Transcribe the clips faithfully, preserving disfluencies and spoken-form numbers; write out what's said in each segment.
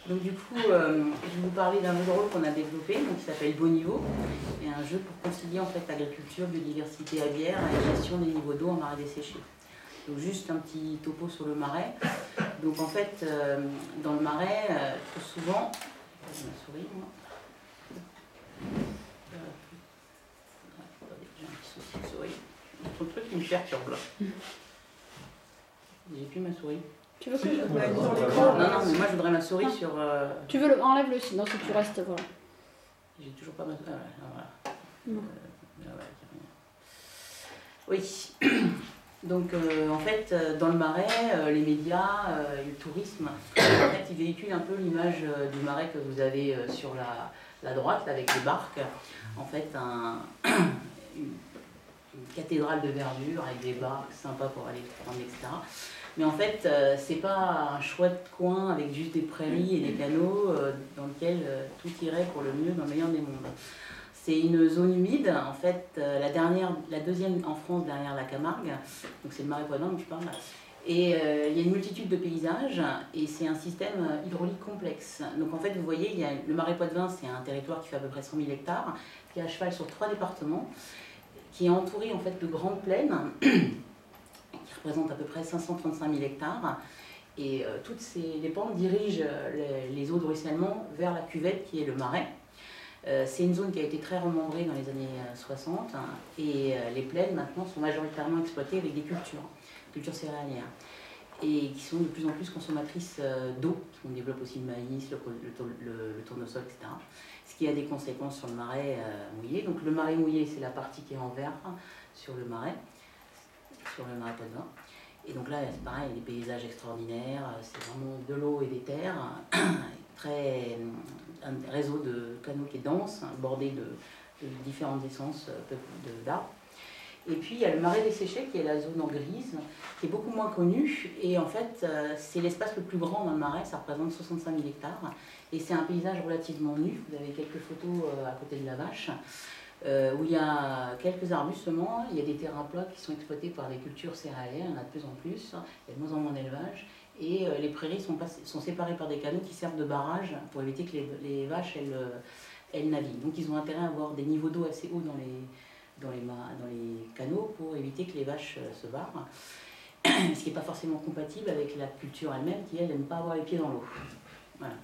Donc du coup, euh, je vais vous parler d'un jeu de rôle qu'on a développé, donc, qui s'appelle Beau Niveau, et un jeu pour concilier en fait agriculture, biodiversité aviaire et gestion des niveaux d'eau en marais desséchés. Donc juste un petit topo sur le marais. Donc en fait, euh, dans le marais, euh, trop souvent, j'ai ma souris, moi. Euh, attendez, j'ai un petit souci de souris. Il y a trop de trucs qui me perturbent là. J'ai plus ma souris. Tu veux que je... Ouais, sur l'écran. Non, non, mais moi je voudrais ma souris ah. sur. Euh... Tu veux le... enlève-le sinon si tu restes, voilà. J'ai toujours pas ma souris. Ah, voilà. Non. Euh, ouais, oui. Donc euh, en fait, dans le marais, euh, les médias, euh, le tourisme, en fait, ils véhiculent un peu l'image euh, du marais que vous avez euh, sur la, la droite, là, avec les barques. En fait, un, une, une cathédrale de verdure avec des barques sympas pour aller prendre, et cetera. Mais en fait, euh, c'est pas un chouette coin avec juste des prairies et des canaux euh, dans lequel euh, tout irait pour le mieux dans le meilleur des mondes. C'est une zone humide, en fait, euh, la, dernière, la deuxième en France derrière la Camargue, donc c'est le marais poitevin dont je parle. Et euh, il y a une multitude de paysages et c'est un système hydraulique complexe. Donc en fait, vous voyez, il y a, le marais poitevin, c'est un territoire qui fait à peu près cent mille hectares, qui est à cheval sur trois départements, qui est entouré en fait de grandes plaines, qui représentent à peu près cinq cent trente-cinq mille hectares. Et euh, toutes ces, les pentes dirigent les, les eaux de ruissellement vers la cuvette qui est le marais. Euh, c'est une zone qui a été très remembrée dans les années soixante hein, et euh, les plaines maintenant sont majoritairement exploitées avec des cultures, cultures céréalières, et qui sont de plus en plus consommatrices euh, d'eau. On développe aussi le maïs, le, le, le, le tournesol, et cetera. Ce qui a des conséquences sur le marais euh, mouillé. Donc le marais mouillé, c'est la partie qui est en vert hein, sur le marais, sur le marais poitevin. Et donc là, c'est pareil, des paysages extraordinaires, c'est vraiment de l'eau et des terres, très, un réseau de canaux qui est dense, bordé de, de différentes essences d'arbres. Et puis il y a le marais desséché qui est la zone en grise, qui est beaucoup moins connue. Et en fait, c'est l'espace le plus grand dans le marais, ça représente soixante-cinq mille hectares. Et c'est un paysage relativement nu, vous avez quelques photos à côté de la Vache. Euh, où il y a quelques arbustes seulement, il y a des terrains plats qui sont exploités par des cultures céréalières, il y en a de plus en plus, il y a de moins en moins d'élevage, et euh, les prairies sont, pas, sont séparées par des canaux qui servent de barrage pour éviter que les, les vaches elles, elles naviguent. Donc ils ont intérêt à avoir des niveaux d'eau assez hauts dans les, dans, les, dans les canaux pour éviter que les vaches se barrent, ce qui n'est pas forcément compatible avec la culture elle-même qui elle n'aime pas avoir les pieds dans l'eau. Voilà.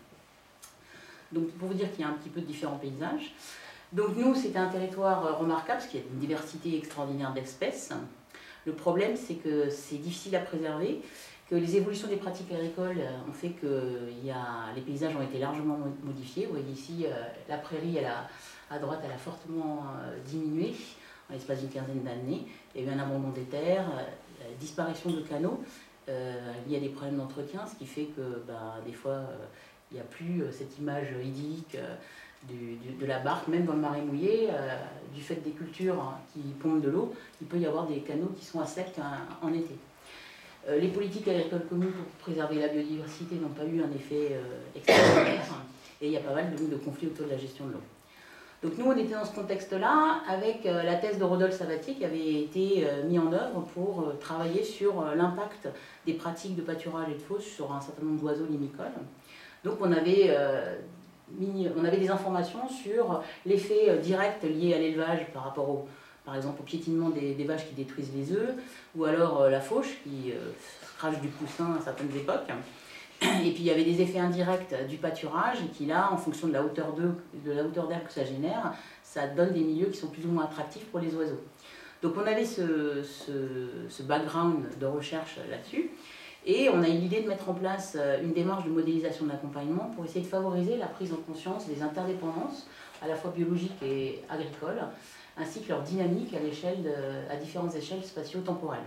Donc pour vous dire qu'il y a un petit peu de différents paysages. Donc nous, c'était un territoire remarquable, parce qu'il y a une diversité extraordinaire d'espèces. Le problème, c'est que c'est difficile à préserver, que les évolutions des pratiques agricoles ont fait que y a, les paysages ont été largement modifiés. Vous voyez ici, la prairie, elle a, à droite, elle a fortement diminué en l'espace d'une quinzaine d'années. Il y a eu un abandon des terres, la disparition de canaux, euh, liée à des problèmes d'entretien, ce qui fait que bah, des fois, euh, il n'y a plus cette image idyllique euh, Du, du, de la barque, même dans le marais mouillé, euh, du fait des cultures hein, qui pompent de l'eau, il peut y avoir des canaux qui sont à sec hein, en été. Euh, les politiques agricoles communes pour préserver la biodiversité n'ont pas eu un effet euh, extraordinaire et il y a pas mal de, de conflits autour de la gestion de l'eau. Donc nous, on était dans ce contexte-là avec euh, la thèse de Rodolphe Sabatier qui avait été euh, mise en œuvre pour euh, travailler sur euh, l'impact des pratiques de pâturage et de fosse sur un certain nombre d'oiseaux limicoles. Donc on avait... Euh, On avait des informations sur l'effet direct lié à l'élevage par rapport au, par exemple au piétinement des, des vaches qui détruisent les œufs, ou alors euh, la fauche qui euh, crache du poussin à certaines époques. Et puis il y avait des effets indirects du pâturage qui là, en fonction de la hauteur d'herbe de la hauteur d'herbe que ça génère, ça donne des milieux qui sont plus ou moins attractifs pour les oiseaux. Donc on avait ce, ce, ce background de recherche là-dessus. Et on a eu l'idée de mettre en place une démarche de modélisation de l'accompagnement pour essayer de favoriser la prise en conscience des interdépendances, à la fois biologiques et agricoles, ainsi que leur dynamique à, l'échelle de, à différentes échelles spatio-temporelles.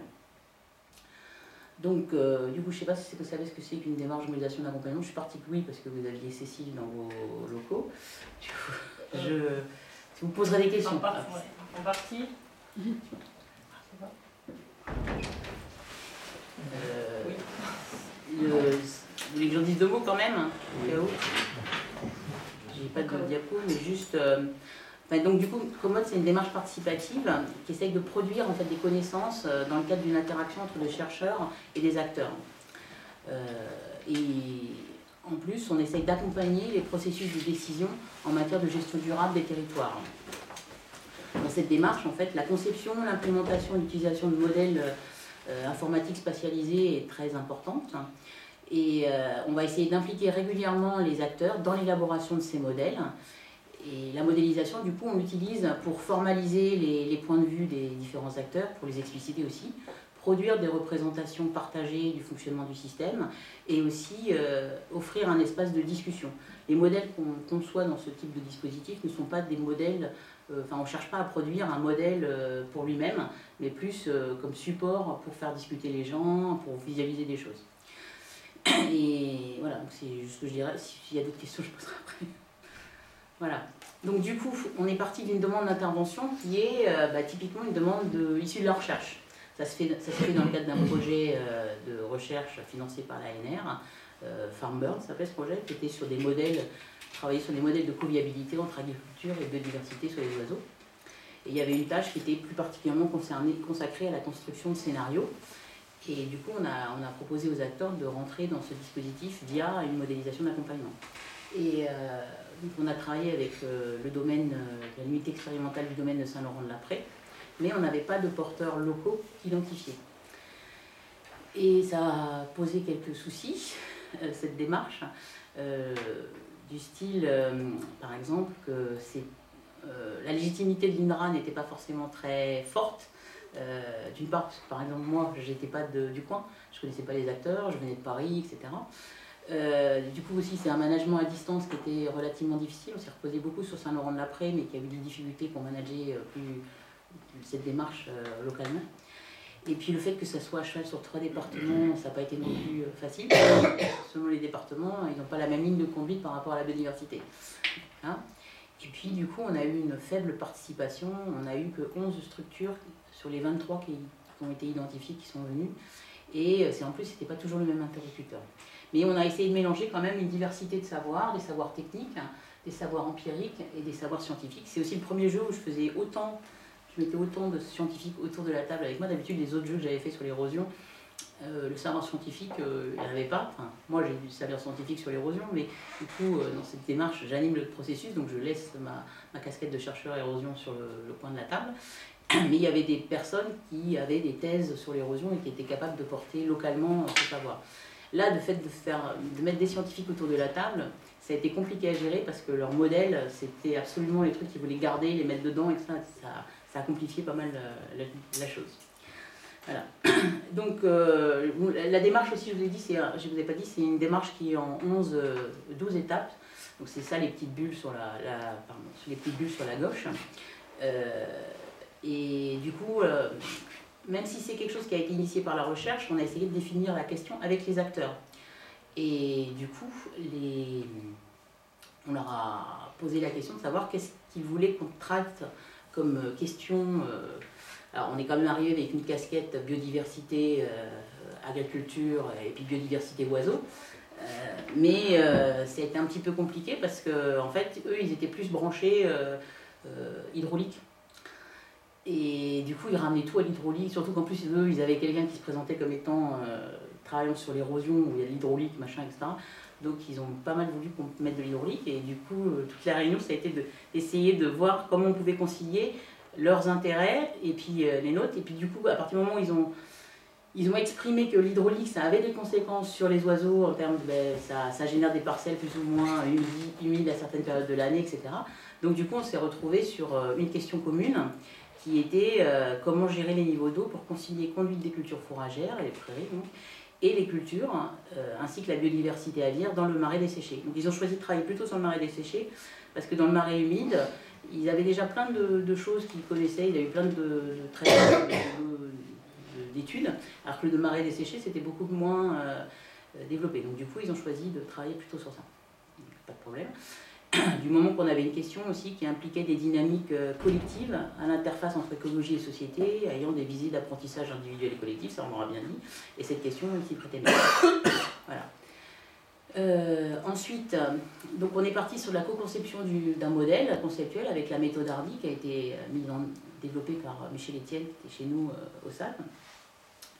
Donc, euh, du coup, je ne sais pas si vous savez ce que c'est qu'une démarche de modélisation d'accompagnement. Je suis partie que oui, parce que vous aviez Cécile dans vos locaux. Je, je vous poserai des questions. En partie. En partie. Euh, oui. le, vous voulez que j'en dise deux mots quand même au cas où. J'ai pas de diapo, mais juste. Euh, enfin, donc du coup, Commode, c'est une démarche participative qui essaye de produire en fait des connaissances euh, dans le cadre d'une interaction entre des chercheurs et des acteurs. Euh, et En plus, on essaye d'accompagner les processus de décision en matière de gestion durable des territoires. Dans cette démarche, en fait, la conception, l'implémentation et l'utilisation de modèles euh, informatiques spatialisés est très importante. Et euh, on va essayer d'impliquer régulièrement les acteurs dans l'élaboration de ces modèles. Et la modélisation, du coup, on l'utilise pour formaliser les, les points de vue des différents acteurs, pour les expliciter aussi, produire des représentations partagées du fonctionnement du système et aussi euh, offrir un espace de discussion. Les modèles qu'on conçoit dans ce type de dispositif ne sont pas des modèles, euh, enfin on ne cherche pas à produire un modèle euh, pour lui-même, mais plus euh, comme support pour faire discuter les gens, pour visualiser des choses. Et voilà, c'est juste ce que je dirais. S'il y a d'autres questions, je poserai après. Voilà. Donc du coup, on est parti d'une demande d'intervention qui est euh, bah, typiquement une demande de, issue de la recherche. Ça se fait, ça se fait dans le cadre d'un projet euh, de recherche financé par l'A N R. Euh, FarmBird s'appelait ce projet, qui était sur des modèles, travaillait sur des modèles de coviabilité entre agriculture et biodiversité sur les oiseaux. Et il y avait une tâche qui était plus particulièrement concernée, consacrée à la construction de scénarios. Et du coup, on a, on a proposé aux acteurs de rentrer dans ce dispositif via une modélisation d'accompagnement. Et euh, donc on a travaillé avec euh, le domaine, euh, la limite expérimentale du domaine de Saint-Laurent-de-la-Prée, mais on n'avait pas de porteurs locaux identifiés. Et ça a posé quelques soucis, euh, cette démarche, euh, du style, euh, par exemple, que c'est, euh, la légitimité de l'INRA n'était pas forcément très forte. Euh, D'une part, parce que, par exemple, moi, je n'étais pas de, du coin, je ne connaissais pas les acteurs, je venais de Paris, et cetera. Euh, du coup aussi, c'est un management à distance qui était relativement difficile. On s'est reposé beaucoup sur Saint-Laurent-de-la-Prée, mais qui a eu des difficultés pour manager plus cette démarche euh, localement. Et puis le fait que ça soit à cheval sur trois départements, ça n'a pas été non plus facile. Selon les départements, ils n'ont pas la même ligne de conduite par rapport à la biodiversité. Hein? Et puis du coup, on a eu une faible participation. On n'a eu que onze structures sur les vingt-trois qui, qui ont été identifiées, qui sont venues. Et c'est, en plus, ce n'était pas toujours le même interlocuteur. Mais on a essayé de mélanger quand même une diversité de savoirs, des savoirs techniques, des savoirs empiriques et des savoirs scientifiques. C'est aussi le premier jeu où je faisais autant... Je mettais autant de scientifiques autour de la table avec moi. D'habitude, les autres jeux que j'avais fait sur l'érosion, euh, le savoir scientifique, euh, il n'y en avait pas. Enfin, moi, j'ai du savoir scientifique sur l'érosion, mais du coup, euh, dans cette démarche, j'anime le processus, donc je laisse ma, ma casquette de chercheur érosion sur le, le coin de la table. Mais il y avait des personnes qui avaient des thèses sur l'érosion et qui étaient capables de porter localement ce savoir. Là, le fait de, faire, de mettre des scientifiques autour de la table, ça a été compliqué à gérer parce que leur modèle, c'était absolument les trucs qu'ils voulaient garder, les mettre dedans, et cetera. Ça, ça a compliqué pas mal la, la, la chose. Voilà. Donc, euh, la démarche aussi, je vous ai dit, c'est, je vous ai pas dit, c'est une démarche qui est en onze, douze étapes. Donc, c'est ça, les petites bulles sur la, la, pardon, les petites bulles sur la gauche. Euh, et du coup, euh, même si c'est quelque chose qui a été initié par la recherche, on a essayé de définir la question avec les acteurs. Et du coup, les, on leur a posé la question de savoir qu'est-ce qu'ils voulaient qu'on traite comme question. Euh, alors on est quand même arrivé avec une casquette biodiversité, euh, agriculture et puis biodiversité oiseaux. Euh, mais euh, ça a été un petit peu compliqué parce que en fait, eux, ils étaient plus branchés euh, euh, hydraulique. Et du coup, ils ramenaient tout à l'hydraulique, surtout qu'en plus, eux, ils avaient quelqu'un qui se présentait comme étant euh, travaillant sur l'érosion, où il y a de l'hydraulique, machin, et cetera. Donc, ils ont pas mal voulu qu'on mette de l'hydraulique. Et du coup, euh, toute la réunion, ça a été d'essayer de, de voir comment on pouvait concilier leurs intérêts et puis euh, les nôtres. Et puis, du coup, à partir du moment où ils ont, ils ont exprimé que l'hydraulique, ça avait des conséquences sur les oiseaux, en termes de, ben, ça, ça génère des parcelles plus ou moins humides, humides à certaines périodes de l'année, et cetera. Donc, du coup, on s'est retrouvés sur euh, une question commune, qui était euh, comment gérer les niveaux d'eau pour concilier conduite des cultures fourragères et les prairies donc, et les cultures, euh, ainsi que la biodiversité aviaire dans le marais desséché. Donc ils ont choisi de travailler plutôt sur le marais desséché, parce que dans le marais humide, ils avaient déjà plein de, de choses qu'ils connaissaient, il y a eu plein de, de traitements, d'études, alors que le marais desséché, c'était beaucoup moins euh, développé. Donc du coup, ils ont choisi de travailler plutôt sur ça. Donc, pas de problème. Du moment qu'on avait une question aussi qui impliquait des dynamiques collectives à l'interface entre écologie et société, ayant des visées d'apprentissage individuel et collectif, ça on l'aura bien dit, et cette question s'y prêtait bien. Voilà. Euh, ensuite, donc on est parti sur la co-conception d'un modèle conceptuel avec la méthode Hardy qui a été mise en, développée par Michel Etienne, qui était chez nous euh, au S A P.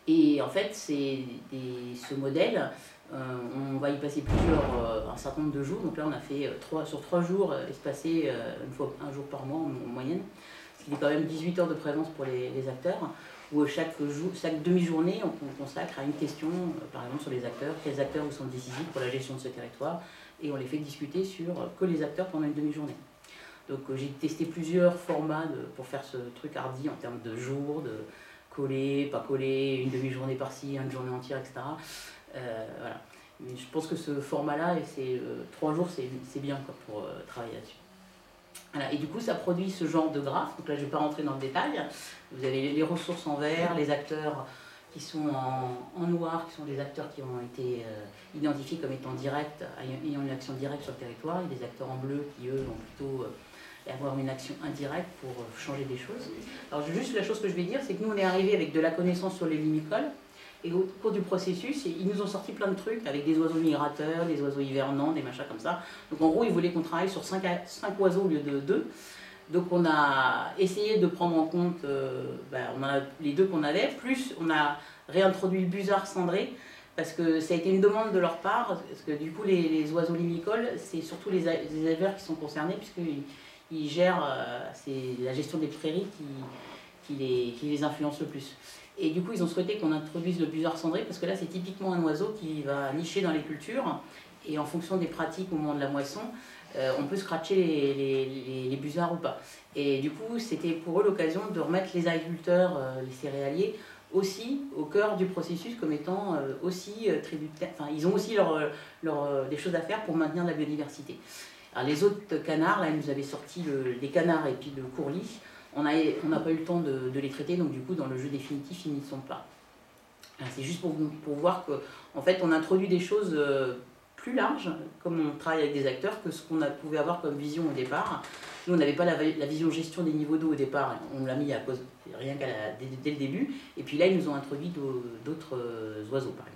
Et en fait, c'est des, ce modèle, euh, on va y passer plusieurs, euh, un certain nombre de jours. Donc là, on a fait trois, sur trois jours, euh, espacés euh, une fois, un jour par mois en, en moyenne. Ce qui est quand même dix-huit heures de présence pour les, les acteurs, où chaque, jour, chaque demi-journée, on, on consacre à une question, euh, par exemple sur les acteurs, quels acteurs vous sont décisifs pour la gestion de ce territoire, et on les fait discuter sur euh, que les acteurs pendant une demi-journée. Donc euh, j'ai testé plusieurs formats de, pour faire ce truc hardi en termes de jours, de coller, pas coller, une demi-journée par-ci, une journée entière, et cetera. Euh, voilà. Mais je pense que ce format-là, c'est euh, trois jours, c'est bien quoi, pour euh, travailler là-dessus. Voilà. Et du coup, ça produit ce genre de graphe. Donc là, je ne vais pas rentrer dans le détail. Vous avez les ressources en vert, les acteurs qui sont en, en noir, qui sont des acteurs qui ont été euh, identifiés comme étant directs, ayant une action directe sur le territoire, et des acteurs en bleu qui, eux, vont plutôt euh, avoir une action indirecte pour euh, changer des choses. Alors, juste la chose que je vais dire, c'est que nous, on est arrivé avec de la connaissance sur les limicoles, et au cours du processus, ils nous ont sorti plein de trucs avec des oiseaux migrateurs, des oiseaux hivernants, des machins comme ça. Donc en gros, ils voulaient qu'on travaille sur cinq oiseaux au lieu de deux. Donc on a essayé de prendre en compte euh, ben, on a les deux qu'on avait, plus on a réintroduit le busard cendré, parce que ça a été une demande de leur part, parce que du coup les, les oiseaux limicoles, c'est surtout les, les éleveurs qui sont concernés, puisqu'ils ils gèrent, euh, c'est la gestion des prairies qui, qui, les, qui les influence le plus. Et du coup, ils ont souhaité qu'on introduise le busard cendré, parce que là, c'est typiquement un oiseau qui va nicher dans les cultures, et en fonction des pratiques au moment de la moisson, euh, on peut scratcher les, les, les, les busards ou pas. Et du coup, c'était pour eux l'occasion de remettre les agriculteurs, euh, les céréaliers, aussi au cœur du processus, comme étant euh, aussi euh, tributaires. Enfin, ils ont aussi leur, leur, euh, des choses à faire pour maintenir la biodiversité. Alors, les autres canards, là, ils nous avaient sorti le, les canards et puis le courlis. On n'a on pas eu le temps de, de les traiter, donc du coup, dans le jeu définitif, ils n'y sont pas. C'est juste pour, pour voir qu'en en fait, on introduit des choses euh, plus larges, comme on travaille avec des acteurs, que ce qu'on pouvait avoir comme vision au départ. Nous, on n'avait pas la, la vision gestion des niveaux d'eau au départ, on l'a mis à cause, rien qu'à dès, dès le début. Et puis là, ils nous ont introduit d'autres euh, oiseaux, par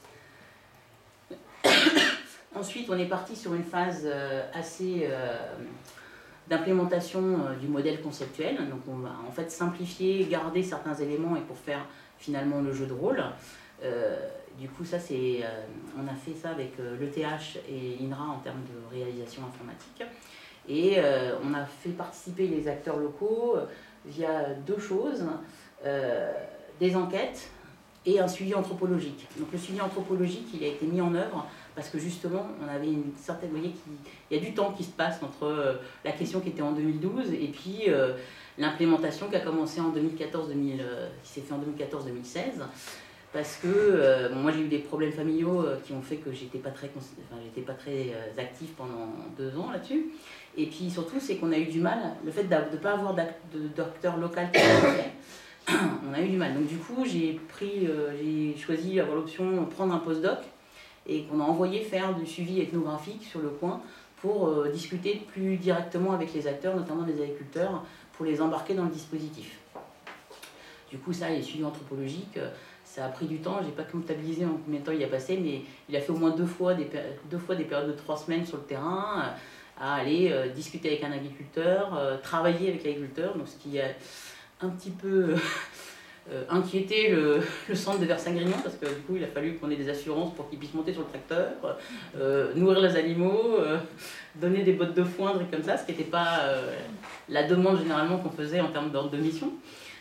exemple. Ensuite, on est parti sur une phase euh, assez... Euh, d'implémentation euh, du modèle conceptuel. Donc on va en fait simplifier, garder certains éléments et pour faire finalement le jeu de rôle. Euh, du coup ça c'est, euh, on a fait ça avec euh, l'E T H et l'I N R A en termes de réalisation informatique. Et euh, on a fait participer les acteurs locaux euh, via deux choses, euh, des enquêtes et un suivi anthropologique. Donc le suivi anthropologique, il a été mis en œuvre parce que justement, on avait une certaine... Vous voyez qu'il y a du temps qui se passe entre euh, la question qui était en deux mille douze et puis euh, l'implémentation qui a commencé en deux mille quatorze deux mille, euh, qui s'est fait en deux mille quatorze deux mille seize. Parce que euh, bon, moi j'ai eu des problèmes familiaux euh, qui ont fait que j'étais pas très, enfin, j'étais pas très euh, active pendant deux ans là-dessus. Et puis surtout, c'est qu'on a eu du mal, le fait de ne pas avoir de docteur local qui fait, on a eu du mal. Donc du coup, j'ai pris, euh, j'ai choisi d'avoir l'option de prendre un postdoc et qu'on a envoyé faire du suivi ethnographique sur le coin pour euh, discuter plus directement avec les acteurs, notamment les agriculteurs, pour les embarquer dans le dispositif. Du coup, ça, les suivis anthropologiques, euh, ça a pris du temps. Je n'ai pas comptabilisé en combien de temps il a passé, mais il a fait au moins deux fois des, deux fois des périodes de trois semaines sur le terrain, euh, à aller euh, discuter avec un agriculteur, euh, travailler avec l'agriculteur, donc ce qui a un petit peu... Euh, inquiéter le, le centre de Versailles-Grignon parce que du coup il a fallu qu'on ait des assurances pour qu'ils puissent monter sur le tracteur, euh, nourrir les animaux, euh, donner des bottes de foin, des trucs comme ça, ce qui n'était pas euh, la demande généralement qu'on faisait en termes d'ordre de mission.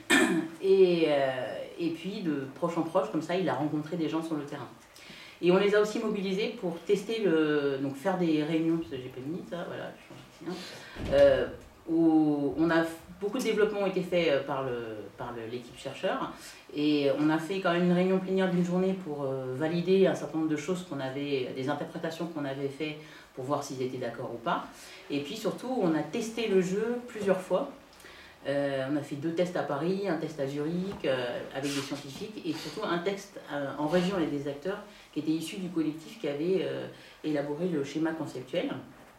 Et, euh, et puis de proche en proche, comme ça il a rencontré des gens sur le terrain. Et on les a aussi mobilisés pour tester, le, donc faire des réunions, parce que j'ai pas mis ça, voilà, je change ici, euh, où on a beaucoup de développement ont été faits par le, par l'équipe chercheur et on a fait quand même une réunion plénière d'une journée pour euh, valider un certain nombre de choses qu'on avait, des interprétations qu'on avait fait pour voir s'ils étaient d'accord ou pas. Et puis surtout, on a testé le jeu plusieurs fois. Euh, on a fait deux tests à Paris, un test à Zurich euh, avec des scientifiques et surtout un test euh, en région avec des acteurs qui étaient issus du collectif qui avait euh, élaboré le schéma conceptuel.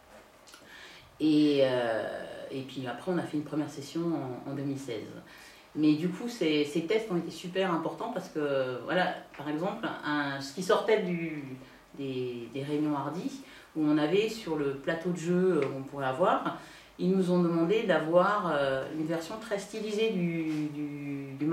Et, euh, et puis après, on a fait une première session en, en deux mille seize. Mais du coup, ces, ces tests ont été super importants parce que, voilà, par exemple, un, ce qui sortait du, des, des réunions hardies, où on avait sur le plateau de jeu, on pourrait avoir, ils nous ont demandé d'avoir euh, une version très stylisée du, du, du marais.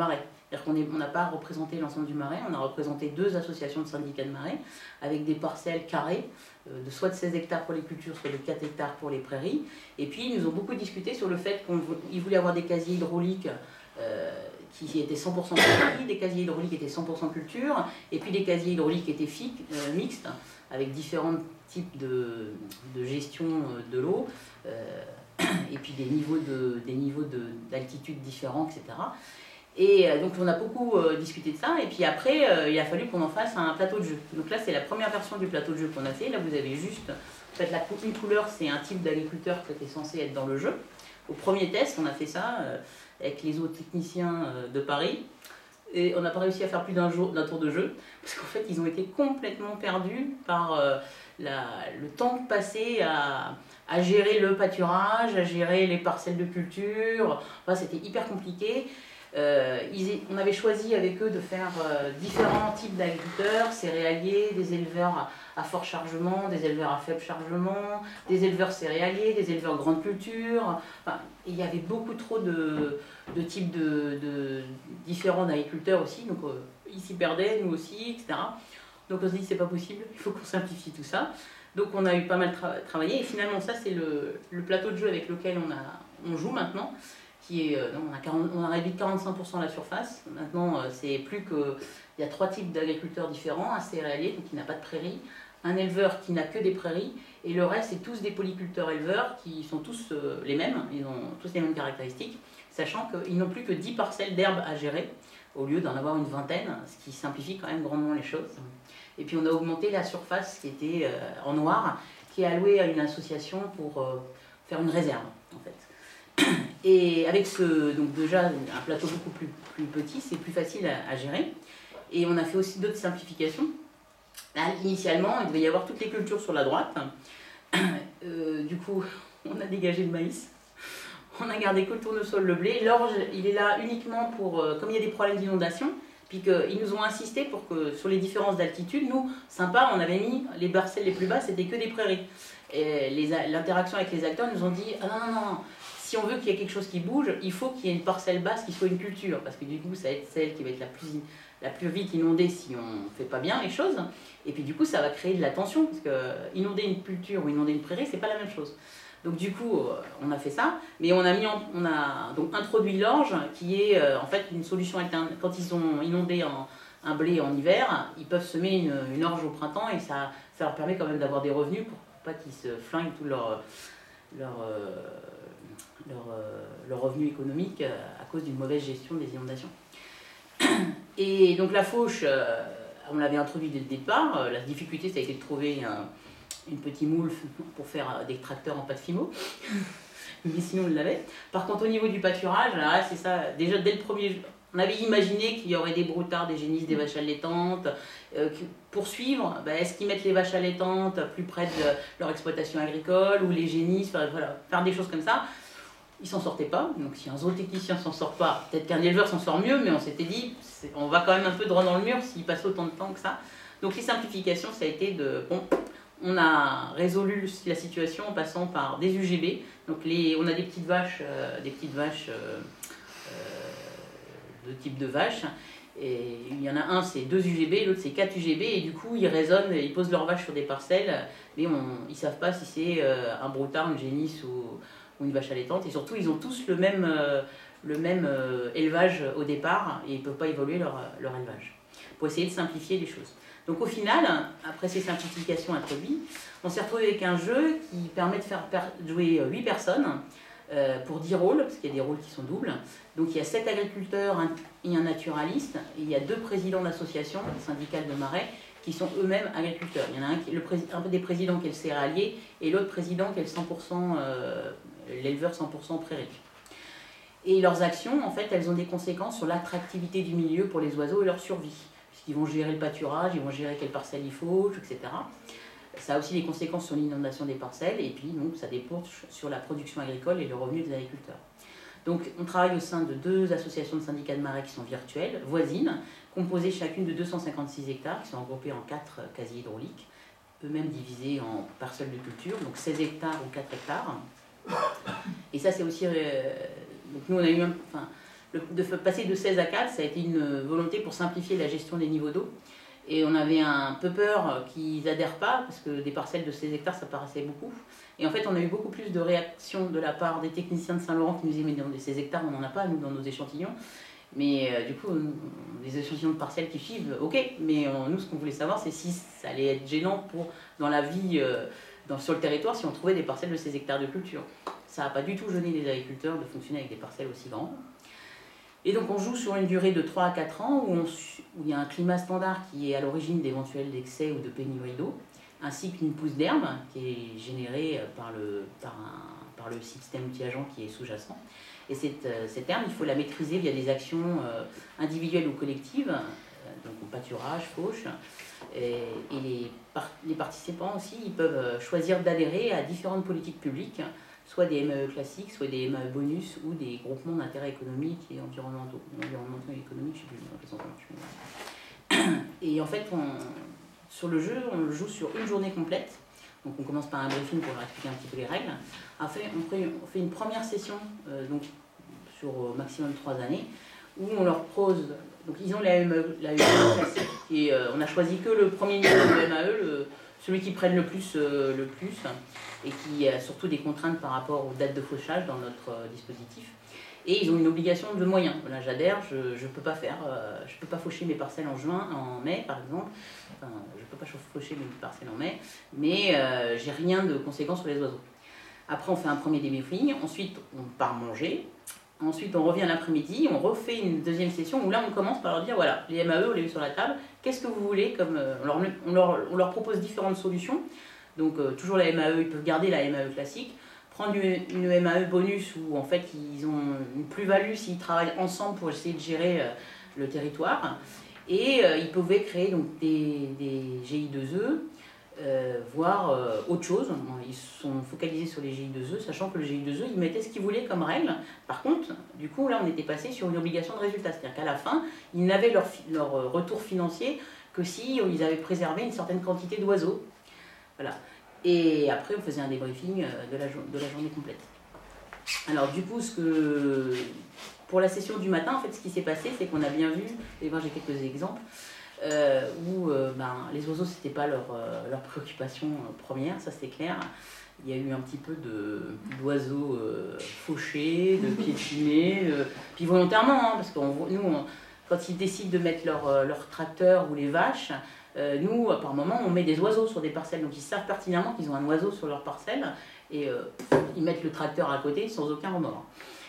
C'est-à-dire qu'on n'a pas représenté l'ensemble du Marais, on a représenté deux associations de syndicats de Marais avec des parcelles carrées, euh, de soit de seize hectares pour les cultures, soit de quatre hectares pour les prairies. Et puis ils nous ont beaucoup discuté sur le fait qu'ils voulaient avoir des casiers hydrauliques euh, qui étaient cent pour cent prairies, des casiers hydrauliques étaient cent pour cent culture, et puis des casiers hydrauliques étaient fi, euh, mixtes, avec différents types de, de gestion de l'eau, euh, et puis des niveaux de, des niveaux d'altitude différents, et cetera. Et donc on a beaucoup euh, discuté de ça, et puis après euh, il a fallu qu'on en fasse un plateau de jeu. Donc là c'est la première version du plateau de jeu qu'on a fait. Là vous avez juste, en fait la une couleur c'est un type d'agriculteur qui était censé être dans le jeu. Au premier test on a fait ça euh, avec les autres techniciens euh, de Paris, et on n'a pas réussi à faire plus d'un jour d'un tour de jeu, parce qu'en fait ils ont été complètement perdus par euh, la, le temps passé à, à gérer le pâturage, à gérer les parcelles de culture. Enfin c'était hyper compliqué. Euh, ils, on avait choisi avec eux de faire euh, différents types d'agriculteurs, céréaliers, des éleveurs à, à fort chargement, des éleveurs à faible chargement, des éleveurs céréaliers, des éleveurs grande culture. Enfin, il y avait beaucoup trop de, de types de, de différents d'agriculteurs aussi, donc euh, ils s'y perdaient, nous aussi, et cetera. Donc on se dit c'est pas possible, il faut qu'on simplifie tout ça. Donc on a eu pas mal tra travaillé, et finalement ça c'est le, le plateau de jeu avec lequel on, a, on joue maintenant. Qui est, non, on, a quarante, on a réduit de quarante-cinq pour cent la surface. Maintenant, c'est plus que. Il y a trois types d'agriculteurs différents: un céréalier, donc qui n'a pas de prairies, un éleveur qui n'a que des prairies, et le reste, c'est tous des polyculteurs éleveurs qui sont tous euh, les mêmes, ils ont tous les mêmes caractéristiques, sachant qu'ils n'ont plus que dix parcelles d'herbe à gérer, au lieu d'en avoir une vingtaine, ce qui simplifie quand même grandement les choses. Et puis on a augmenté la surface qui était euh, en noir, qui est allouée à une association pour euh, faire une réserve, en fait. Et avec ce, donc déjà un plateau beaucoup plus, plus petit, c'est plus facile à, à gérer. Et on a fait aussi d'autres simplifications. Là, initialement, il devait y avoir toutes les cultures sur la droite. Euh, du coup, on a dégagé le maïs. On a gardé que le tournesol, le blé. L'orge, il est là uniquement pour, euh, comme il y a des problèmes d'inondation, puis qu'ils nous ont insisté pour que sur les différences d'altitude, nous, sympa, on avait mis les parcelles les plus basses, c'était que des prairies. Et l'interaction avec les acteurs nous ont dit ah non, non, non. Si on veut qu'il y ait quelque chose qui bouge, il faut qu'il y ait une parcelle basse qui soit une culture, parce que du coup, ça va être celle qui va être la plus, la plus vite inondée si on ne fait pas bien les choses. Et puis du coup, ça va créer de la tension, parce que inonder une culture ou inonder une prairie, c'est pas la même chose. Donc du coup, on a fait ça, mais on a, mis en, on a donc introduit l'orge, qui est euh, en fait une solution alternative. Quand ils ont inondé en, un blé en hiver, ils peuvent semer une, une orge au printemps, et ça, ça leur permet quand même d'avoir des revenus pour pas qu'ils se flinguent tout leur... leur euh, Leur, euh, leur revenu économique euh, à cause d'une mauvaise gestion des inondations. Et donc la fauche, euh, on l'avait introduite dès le départ. Euh, la difficulté, ça a été de trouver un, une petite moule pour faire des tracteurs en pâte fimo. Mais sinon, on l'avait. Par contre, au niveau du pâturage, là, c'est ça. Déjà, dès le premier jour, on avait imaginé qu'il y aurait des broutards, des génisses, des vaches allaitantes. Euh, pour suivre, bah, est-ce qu'ils mettent les vaches allaitantes plus près de leur exploitation agricole, ou les génisses, voilà, faire des choses comme ça. Ils s'en sortaient pas, donc si un zootechnicien s'en sort pas, peut-être qu'un éleveur s'en sort mieux, mais on s'était dit, on va quand même un peu droit dans le mur s'il passe autant de temps que ça. Donc les simplifications, ça a été de, bon, on a résolu la situation en passant par des U G B, donc les, on a des petites vaches, euh, des petites vaches euh, euh, de type de vaches, et il y en a un c'est deux U G B, l'autre c'est quatre U G B, et du coup ils raisonnent, ils posent leurs vaches sur des parcelles, mais on, ils savent pas si c'est euh, un broutard, une génisse ou... ou une vache allaitante, et surtout ils ont tous le même, euh, le même euh, élevage au départ, et ils ne peuvent pas évoluer leur, leur élevage, pour essayer de simplifier les choses. Donc au final, après ces simplifications introduites, on s'est retrouvé avec un jeu qui permet de faire jouer huit personnes euh, pour dix rôles, parce qu'il y a des rôles qui sont doubles. Donc il y a sept agriculteurs et un naturaliste, et il y a deux présidents d'associations syndicales de marais, qui sont eux-mêmes agriculteurs. Il y en a un, qui, le un des présidents qui est le céréalier, et l'autre président qui est le cent pour cent, euh, l'éleveur cent pour cent prairie. Et leurs actions, en fait, elles ont des conséquences sur l'attractivité du milieu pour les oiseaux et leur survie. Puisqu'ils vont gérer le pâturage, ils vont gérer quelle parcelle il faut, et cetera. Ça a aussi des conséquences sur l'inondation des parcelles, et puis donc, ça débouche sur la production agricole et le revenu des agriculteurs. Donc on travaille au sein de deux associations de syndicats de marais qui sont virtuelles, voisines, composées chacune de deux cent cinquante-six hectares, qui sont regroupées en quatre casiers hydrauliques, eux-mêmes divisés en parcelles de culture, donc seize hectares ou quatre hectares. Et ça c'est aussi... Euh, donc nous on a eu un, enfin, le, de passer de seize à quatre, ça a été une volonté pour simplifier la gestion des niveaux d'eau. Et on avait un peu peur qu'ils n'adhèrent pas, parce que des parcelles de seize hectares, ça paraissait beaucoup. Et en fait, on a eu beaucoup plus de réactions de la part des techniciens de Saint-Laurent qui nous disaient, mais dans des seize hectares, on n'en a pas, nous, dans nos échantillons. Mais euh, du coup, les échantillons de parcelles qui suivent, ok. Mais on, nous, ce qu'on voulait savoir, c'est si ça allait être gênant pour, dans la vie, euh, dans, sur le territoire, si on trouvait des parcelles de seize hectares de culture. Ça n'a pas du tout gêné les agriculteurs de fonctionner avec des parcelles aussi grandes. Et donc on joue sur une durée de trois à quatre ans où, on, où il y a un climat standard qui est à l'origine d'éventuels excès ou de pénurie d'eau, ainsi qu'une pousse d'herbe qui est générée par le, par un, par le système anti-agent qui est sous-jacent. Et cette, cette herbe, il faut la maîtriser via des actions euh, individuelles ou collectives, euh, donc au pâturage, fauche. Et, et les, par, les participants aussi, ils peuvent choisir d'adhérer à différentes politiques publiques, soit des M A E classiques, soit des M A E bonus ou des groupements d'intérêt économique et environnementaux. Environnementaux et économiques, je ne sais plus comment ça marche. Et en fait, on, sur le jeu, on le joue sur une journée complète. Donc on commence par un briefing pour leur expliquer un petit peu les règles. Après, on fait, on fait une première session euh, donc, sur au maximum trois années où on leur pose. Donc ils ont la M A E, la M A E classique et euh, on a choisi que le premier niveau de M A E, le, celui qui prenne le plus, euh, le plus et qui a surtout des contraintes par rapport aux dates de fauchage dans notre euh, dispositif. Et ils ont une obligation de moyens. Là, j'adhère, je ne peux pas faire, euh, je peux pas faucher mes parcelles en juin, en mai par exemple. Enfin, je ne peux pas faucher mes parcelles en mai, mais euh, j'ai rien de conséquent sur les oiseaux. Après, on fait un premier débriefing, ensuite on part manger, ensuite on revient l'après-midi, on refait une deuxième session où là on commence par leur dire voilà, les M A E, on les met sur la table, qu'est-ce que vous voulez comme, euh, on, leur, on, leur, on leur propose différentes solutions. Donc euh, toujours la M A E, ils peuvent garder la M A E classique, prendre une, une M A E bonus où en fait ils ont une plus-value s'ils travaillent ensemble pour essayer de gérer euh, le territoire. Et euh, ils pouvaient créer donc, des, des G I deux E, euh, voire euh, autre chose. Ils sont focalisés sur les G I deux E, sachant que le G I deux E, ils mettaient ce qu'ils voulaient comme règle. Par contre, du coup, là, on était passé sur une obligation de résultat. C'est-à-dire qu'à la fin, ils n'avaient leur, leur retour financier que si ils avaient préservé une certaine quantité d'oiseaux. Voilà. Et après, on faisait un débriefing de la, de la journée complète. Alors, du coup, ce que... pour la session du matin, en fait, ce qui s'est passé, c'est qu'on a bien vu, et moi j'ai quelques exemples, euh, où euh, ben, les oiseaux, c'était pas leur, euh, leur préoccupation première, ça c'est clair. Il y a eu un petit peu d'oiseaux euh, fauchés, de piétinés, euh, puis volontairement, hein, parce que nous, on, quand ils décident de mettre leur, leur tracteur ou les vaches, euh, nous, par moment, on met des oiseaux sur des parcelles, donc ils savent pertinemment qu'ils ont un oiseau sur leur parcelle, et euh, ils mettent le tracteur à côté sans aucun remords.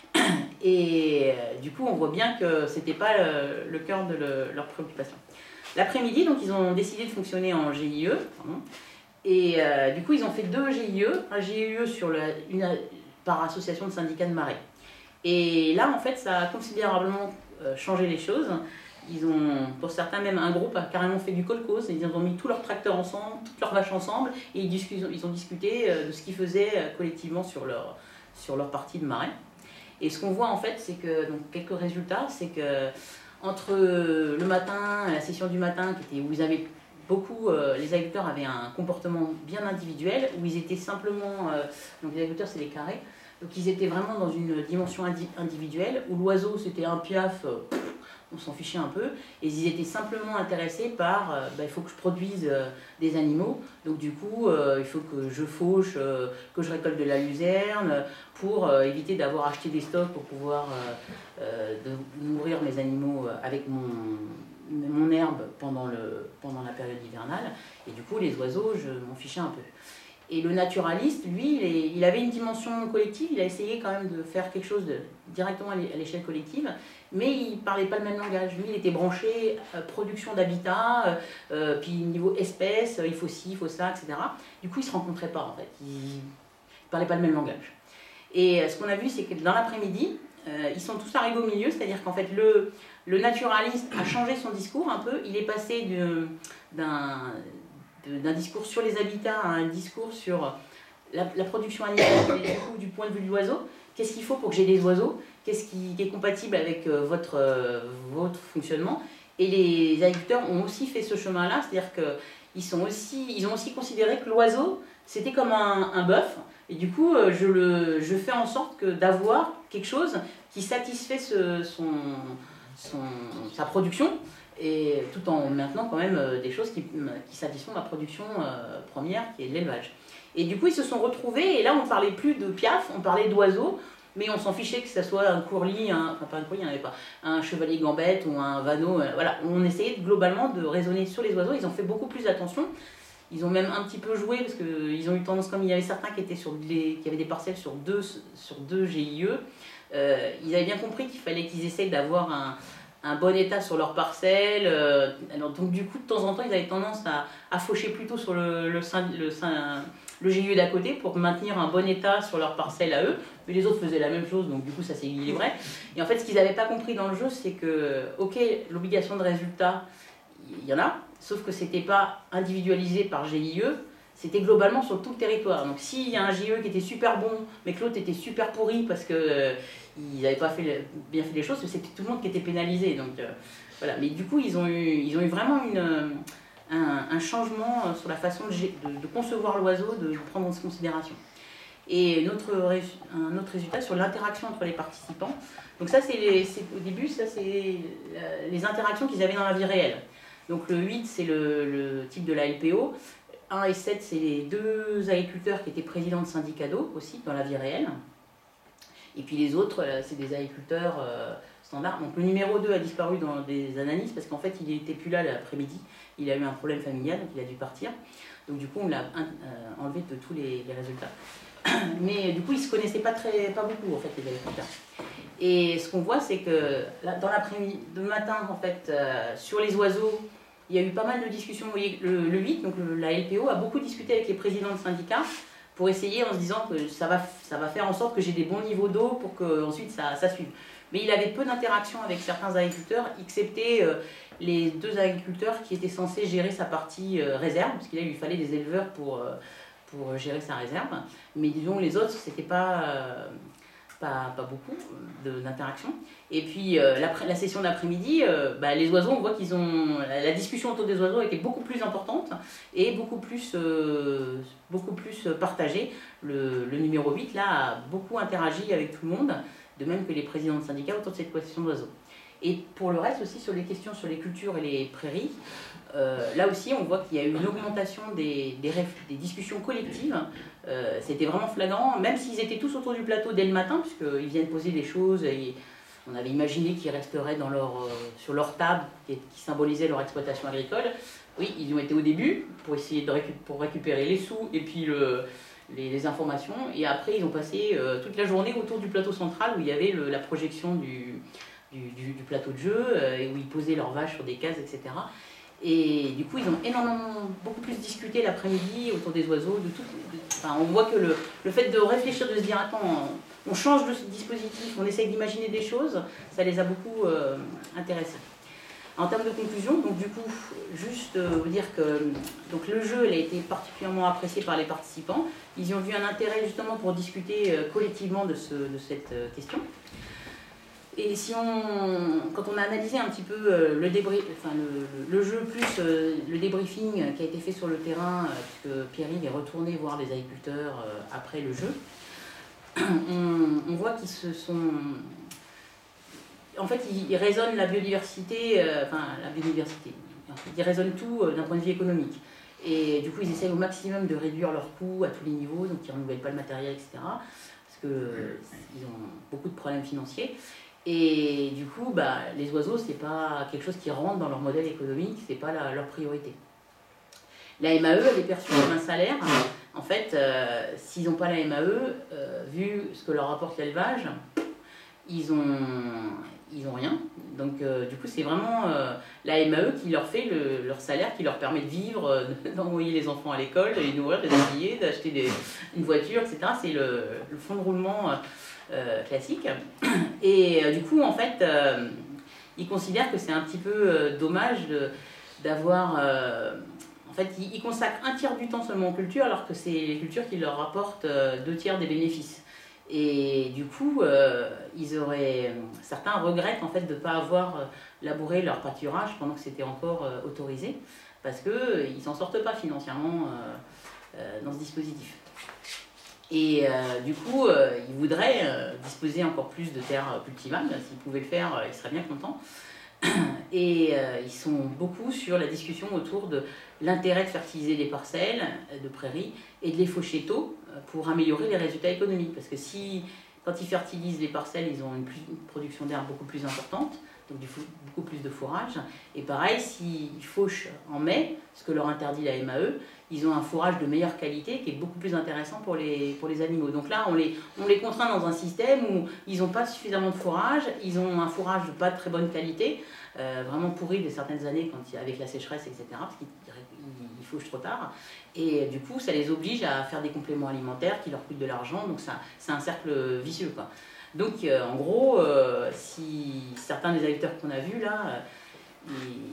Et euh, du coup, on voit bien que ce n'était pas le, le cœur de le, leur préoccupation. L'après-midi, donc, ils ont décidé de fonctionner en G I E. Pardon, et euh, du coup, ils ont fait deux G I E. Un G I E sur la, une, par association de syndicats de marais. Et là, en fait, ça a considérablement euh, changé les choses. Ils ont, pour certains, même un groupe a carrément fait du kolkhoz. Ils ont mis tous leurs tracteurs ensemble, toutes leurs vaches ensemble. Et ils, discutent, ils ont discuté euh, de ce qu'ils faisaient euh, collectivement sur leur, sur leur partie de marais. Et ce qu'on voit en fait, c'est que, donc quelques résultats, c'est que entre le matin, la session du matin, qui était, où ils avaient beaucoup, euh, les agriculteurs avaient un comportement bien individuel, où ils étaient simplement, euh, donc les agriculteurs c'est les carrés, donc ils étaient vraiment dans une dimension indi individuelle, où l'oiseau c'était un piaf, euh, pff, on s'en fichait un peu, et ils étaient simplement intéressés par, euh, bah, il faut que je produise euh, des animaux, donc du coup, euh, il faut que je fauche, euh, que je récolte de la luzerne, pour euh, éviter d'avoir acheté des stocks pour pouvoir euh, euh, de nourrir mes animaux avec mon, mon herbe pendant, le, pendant la période hivernale, et du coup, les oiseaux, je m'en fichais un peu. Et le naturaliste, lui, il, est, il avait une dimension collective, il a essayé quand même de faire quelque chose de, directement à l'échelle collective, mais il ne parlait pas le même langage. Lui, il était branché euh, production d'habitat, euh, puis niveau espèces, il faut ci, il faut ça, et cetera. Du coup, ils ne se rencontraient pas, en fait. Ils ne parlaient pas le même langage. Et euh, ce qu'on a vu, c'est que dans l'après-midi, euh, ils sont tous arrivés au milieu, c'est-à-dire qu'en fait, le, le naturaliste a changé son discours un peu. Il est passé d'un... d'un discours sur les habitats à un discours sur la, la production animale, du, coup, du point de vue de l'oiseau. Qu'est-ce qu'il faut pour que j'ai des oiseaux? Qu'est-ce qui, qui est compatible avec euh, votre, euh, votre fonctionnement? Et les agriculteurs ont aussi fait ce chemin-là, c'est-à-dire qu'ils sont aussi, ils ont aussi considéré que l'oiseau, c'était comme un, un bœuf. Et du coup, euh, je, le, je fais en sorte d'avoir quelque chose qui satisfait ce, son, son, sa production, et tout en maintenant quand même des choses qui, qui satisfont ma production euh, première, qui est l'élevage. Et du coup, ils se sont retrouvés, et là, on ne parlait plus de piaf, on parlait d'oiseaux, mais on s'en fichait que ce soit un courlis, un, enfin pas un courlis, il n'y en avait pas, un chevalier gambette ou un vanneau, euh, voilà. On essayait globalement de raisonner sur les oiseaux, ils ont fait beaucoup plus attention. Ils ont même un petit peu joué, parce qu'ils ont eu tendance, comme il y avait certains qui, étaient sur les, qui avaient des parcelles sur deux, sur deux G I E, euh, ils avaient bien compris qu'il fallait qu'ils essayent d'avoir un, un bon état sur leurs parcelles. Euh, alors, donc du coup, de temps en temps, ils avaient tendance à, à faucher plutôt sur le, le, sein, le, sein, le G I E d'à côté pour maintenir un bon état sur leurs parcelles à eux. Mais les autres faisaient la même chose, donc du coup, ça s'équilibrait. Et en fait, ce qu'ils n'avaient pas compris dans le jeu, c'est que, ok, l'obligation de résultat, il y en a, sauf que c'était pas individualisé par G I E, c'était globalement sur tout le territoire. Donc s'il y a un G I E qui était super bon, mais que l'autre était super pourri parce qu'ils euh, n'avaient pas fait, bien fait les choses, c'était tout le monde qui était pénalisé. Donc, euh, voilà. Mais du coup, ils ont eu, ils ont eu vraiment une, un, un changement sur la façon de, de, de concevoir l'oiseau, de le prendre en considération. Et notre, un autre résultat sur l'interaction entre les participants. Donc ça, c'est au début, ça c'est les interactions qu'ils avaient dans la vie réelle. Donc le huit, c'est le, le type de la L P O. un et sept, c'est les deux agriculteurs qui étaient présidents de syndicats d'eau aussi, dans la vie réelle. Et puis les autres, c'est des agriculteurs euh, standards. Donc le numéro deux a disparu dans des analyses parce qu'en fait, il n'était plus là l'après-midi. Il a eu un problème familial, donc il a dû partir. Donc du coup, on l'a euh, enlevé de tous les, les résultats. Mais du coup, ils ne se connaissaient pas, très, pas beaucoup, en fait, les agriculteurs. Et ce qu'on voit, c'est que là, dans l'après-midi, le matin, en fait, euh, sur les oiseaux, il y a eu pas mal de discussions. Vous voyez, le, le huit, donc le, la L P O, a beaucoup discuté avec les présidents de syndicats pour essayer en se disant que ça va, ça va faire en sorte que j'ai des bons niveaux d'eau pour qu'ensuite ça, ça suive. Mais il avait peu d'interaction avec certains agriculteurs, excepté euh, les deux agriculteurs qui étaient censés gérer sa partie euh, réserve, parce qu'il lui fallait des éleveurs pour, euh, pour gérer sa réserve. Mais disons, les autres, c'était pas... Euh, Pas, pas beaucoup d'interaction. Et puis euh, la, la session d'après-midi, euh, bah, les oiseaux, on voit qu'ils ont... La, la discussion autour des oiseaux était beaucoup plus importante et beaucoup plus, euh, beaucoup plus partagée. Le, le numéro huit, là, a beaucoup interagi avec tout le monde, de même que les présidents de syndicats autour de cette question d'oiseaux. Et pour le reste aussi, sur les questions sur les cultures et les prairies, Euh, là aussi, on voit qu'il y a eu une augmentation des, des, des discussions collectives. Euh, C'était vraiment flagrant, même s'ils étaient tous autour du plateau dès le matin, puisqu'ils viennent poser des choses. Et on avait imaginé qu'ils resteraient dans leur, euh, sur leur table qui, qui symbolisait leur exploitation agricole. Oui, ils y ont été au début pour essayer de récup pour récupérer les sous et puis le, les, les informations. Et après, ils ont passé euh, toute la journée autour du plateau central où il y avait le, la projection du, du, du, du plateau de jeu euh, et où ils posaient leurs vaches sur des cases, et cetera. Et du coup, ils ont énormément, beaucoup plus discuté l'après-midi autour des oiseaux. De tout, de, enfin, on voit que le, le fait de réfléchir, de se dire, attends, on, on change de dispositif, on essaye d'imaginer des choses, ça les a beaucoup euh, intéressés. En termes de conclusion, donc du coup, juste euh, vous dire que donc, le jeu il a été particulièrement apprécié par les participants. Ils y ont vu un intérêt justement pour discuter euh, collectivement de, ce, de cette euh, question. Et si on, quand on a analysé un petit peu euh, le, débri, enfin, le, le jeu plus euh, le débriefing qui a été fait sur le terrain, euh, puisque Pierre-Yves est retourné voir les agriculteurs euh, après le jeu, on, on voit qu'ils se sont... En fait, ils, ils raisonnent la biodiversité, euh, enfin la biodiversité, ils raisonnent tout euh, d'un point de vue économique. Et du coup, ils essayent au maximum de réduire leurs coûts à tous les niveaux, donc ils ne renouvellent pas le matériel, et cetera. Parce qu'ils euh, ont beaucoup de problèmes financiers. Et du coup, bah, les oiseaux, c'est pas quelque chose qui rentre dans leur modèle économique, c'est pas la, leur priorité. La M A E, elle est perçue comme un salaire. En fait, euh, s'ils n'ont pas la M A E, euh, vu ce que leur apporte l'élevage, ils ont, ils ont rien. Donc, euh, du coup, c'est vraiment euh, la M A E qui leur fait le, leur salaire, qui leur permet de vivre, euh, d'envoyer les enfants à l'école, de les nourrir, de les habiller, d'acheter des, une voiture, et cetera. C'est le, le fonds de roulement. Euh, Euh, classique. Et euh, du coup, en fait, euh, ils considèrent que c'est un petit peu euh, dommage d'avoir... Euh, en fait, ils, ils consacrent un tiers du temps seulement aux cultures, alors que c'est les cultures qui leur rapportent euh, deux tiers des bénéfices. Et du coup, euh, ils auraient... Certains regrettent en fait de ne pas avoir labouré leur pâturage pendant que c'était encore euh, autorisé, parce qu'ils euh, ne s'en sortent pas financièrement euh, euh, dans ce dispositif. Et euh, du coup, euh, ils voudraient euh, disposer encore plus de terres cultivables. S'ils pouvaient le faire, euh, ils seraient bien contents. Et euh, ils sont beaucoup sur la discussion autour de l'intérêt de fertiliser les parcelles de prairies et de les faucher tôt pour améliorer les résultats économiques. Parce que si, quand ils fertilisent les parcelles, ils ont une, plus, une production d'herbe beaucoup plus importante, donc du coup, beaucoup plus de fourrage. Et pareil, s'ils fauchent en mai, ce que leur interdit la M A E, ils ont un fourrage de meilleure qualité qui est beaucoup plus intéressant pour les, pour les animaux. Donc là, on les, on les contraint dans un système où ils n'ont pas suffisamment de fourrage, ils ont un fourrage de pas de très bonne qualité, euh, vraiment pourri de certaines années quand, avec la sécheresse, et cetera, parce qu'ils ils fauchent trop tard. Et du coup, ça les oblige à faire des compléments alimentaires qui leur coûtent de l'argent, donc ça, c'est un cercle vicieux, quoi. Donc euh, en gros, euh, si certains des agriculteurs qu'on a vus là, euh,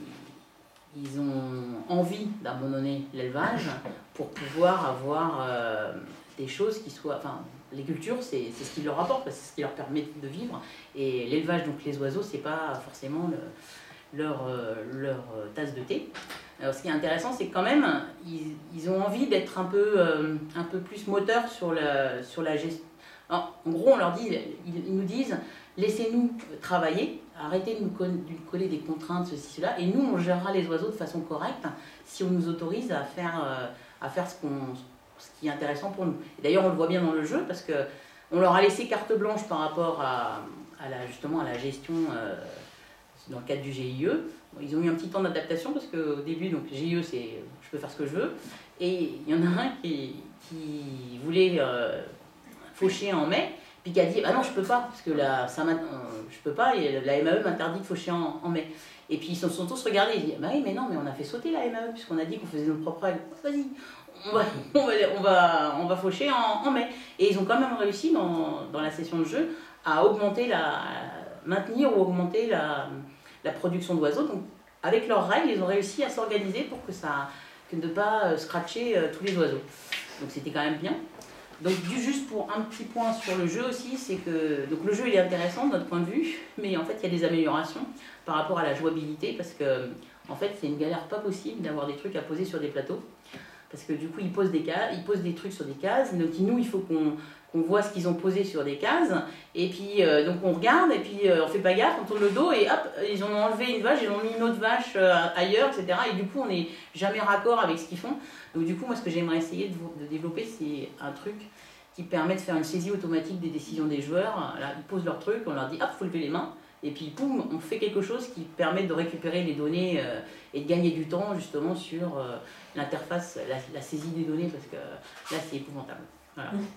ils, ils ont envie d'abandonner l'élevage pour pouvoir avoir euh, des choses qui soient... Enfin, les cultures, c'est ce qui leur apporte, parce que c'est ce qui leur permet de vivre. Et l'élevage, donc les oiseaux, c'est pas forcément le, leur, euh, leur tasse de thé. Alors, ce qui est intéressant, c'est que quand même, ils, ils ont envie d'être un peu, euh, un peu plus moteurs sur la, sur la gestion. Alors, en gros, on leur dit, ils, ils nous disent, laissez-nous travailler, arrêtez de nous, coller, de nous coller des contraintes, ceci, cela, et nous, on gérera les oiseaux de façon correcte si on nous autorise à faire, euh, à faire ce, qu'on, ce qui est intéressant pour nous. Et d'ailleurs, on le voit bien dans le jeu, parce qu'on leur a laissé carte blanche par rapport à, à la, justement à la gestion euh, dans le cadre du G I E. Ils ont eu un petit temps d'adaptation parce qu'au début, donc G I E, c'est je peux faire ce que je veux. Et il y en a un qui, qui voulait euh, faucher en mai, puis qui a dit ah non, je peux pas, parce que là, ça euh, je peux pas, et la M A E m'interdit de faucher en, en mai. Et puis ils se sont tous regardés, ils disent bah oui, mais non, mais on a fait sauter la M A E, puisqu'on a dit qu'on faisait nos propres règles. Vas-y, on va, on va, on va, on va faucher en, en mai. Et ils ont quand même réussi dans, dans la session de jeu à augmenter la, à maintenir ou augmenter la. la production d'oiseaux. Donc, avec leurs règles, ils ont réussi à s'organiser pour que ça, que de ne pas euh, scratcher euh, tous les oiseaux. Donc, c'était quand même bien. Donc, du, juste pour un petit point sur le jeu aussi, c'est que donc, le jeu il est intéressant de notre point de vue, mais en fait, il y a des améliorations par rapport à la jouabilité, parce que en fait, c'est une galère pas possible d'avoir des trucs à poser sur des plateaux. Parce que du coup, ils posent des, cas, ils posent des trucs sur des cases. Donc, nous, il faut qu'on qu'on voit ce qu'ils ont posé sur des cases. Et puis, euh, donc, on regarde, et puis euh, on fait pas gaffe, on tourne le dos, et hop, ils ont enlevé une vache, ils ont mis une autre vache euh, ailleurs, et cetera. Et du coup, on n'est jamais raccord avec ce qu'ils font. Donc, du coup, moi, ce que j'aimerais essayer de, de développer, c'est un truc qui permet de faire une saisie automatique des décisions des joueurs. Là, ils posent leur truc, on leur dit, hop, il faut lever les mains. Et puis, poum, on fait quelque chose qui permet de récupérer les données euh, et de gagner du temps, justement, sur euh, l'interface, la, la saisie des données, parce que là, c'est épouvantable. Voilà. Mmh.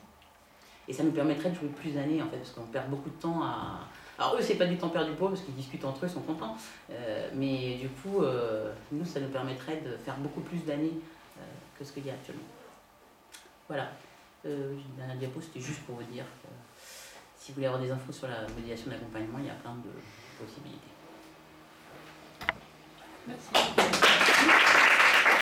Et ça nous permettrait de jouer plus d'années, en fait, parce qu'on perd beaucoup de temps à... Alors, eux, c'est pas du temps perdu pour eux, parce qu'ils discutent entre eux, ils sont contents. Euh, mais du coup, euh, nous, ça nous permettrait de faire beaucoup plus d'années euh, que ce qu'il y a actuellement. Voilà. Euh, j'ai une diapo, c'était juste pour vous dire que si vous voulez avoir des infos sur la modélisation d'accompagnement, il y a plein de possibilités. Merci.